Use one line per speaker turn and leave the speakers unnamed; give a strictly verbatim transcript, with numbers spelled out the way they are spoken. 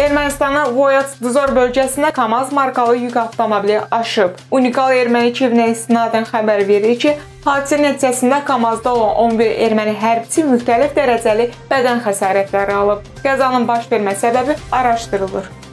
Ermənistanın Voyats-Dzor bölgəsində KAMAZ markalı yük avtomobili aşıb. Unikal erməni arxivinə istinadən xəbər verir ki, hadisə nəticəsində KAMAZda olan on bir erməni hərbçi müxtəlif dərəcəli bədən xəsarətləri alıb. Qəzanın baş vermə səbəbi araşdırılır.